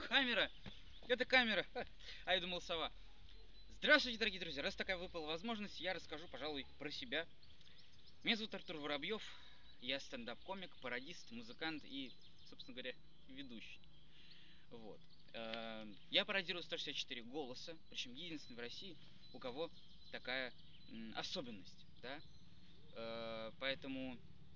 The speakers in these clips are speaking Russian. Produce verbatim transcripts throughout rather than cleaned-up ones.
камера! Это камера! А я думал, сова. Здравствуйте, дорогие друзья! Раз такая выпала возможность, я расскажу, пожалуй, про себя. Меня зовут Артур Воробьев. Я стендап-комик, пародист, музыкант и, собственно говоря, ведущий. Вот. Я пародирую сто шестьдесят четыре голоса, причем единственный в России, у кого такая особенность, да? Поэтому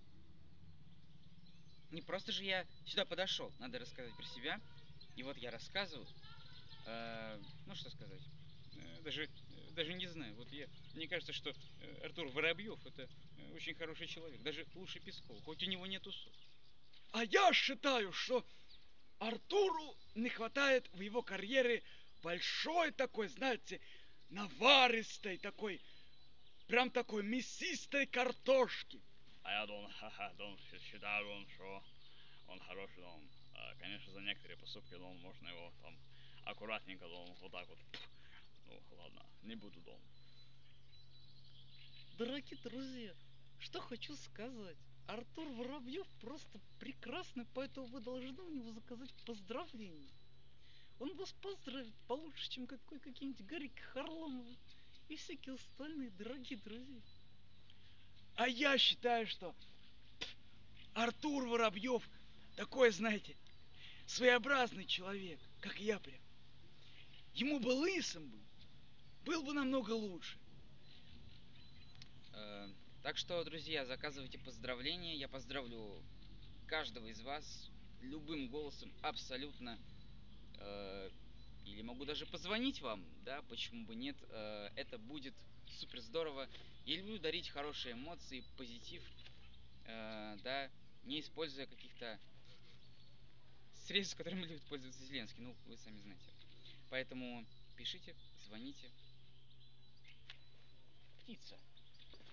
не просто же я сюда подошел, надо рассказать про себя. И вот я рассказываю. Ну, что сказать? Даже, даже не знаю. Вот я, мне кажется, что Артур Воробьев это очень хороший человек. Даже лучше Пескова, хоть у него нет усов. А я считаю, что Артуру не хватает в его карьере большой такой, знаете, наваристой такой, прям такой мясистой картошки. А я думал, ха-ха, думал, считаю, он, что он хороший, он, конечно, за некоторые поступки, он, можно его там аккуратненько, он, вот так вот, ну, ладно, не буду, дом. Дорогие друзья, что хочу сказать. Артур Воробьев просто прекрасный, поэтому вы должны у него заказать поздравления. Он вас поздравит получше, чем какой какие-нибудь Гарик Харламов и всякие остальные дорогие друзья. А я считаю, что Артур Воробьев такой, знаете, своеобразный человек, как я прям. Ему бы лысым быть, был бы намного лучше. Так что, друзья, заказывайте поздравления. Я поздравлю каждого из вас любым голосом, абсолютно. Или могу даже позвонить вам, да, почему бы нет. Это будет супер здорово. Я люблю дарить хорошие эмоции, позитив, да, не используя каких-то средств, которыми любит пользоваться Зеленский. Ну, вы сами знаете. Поэтому пишите, звоните. Птица.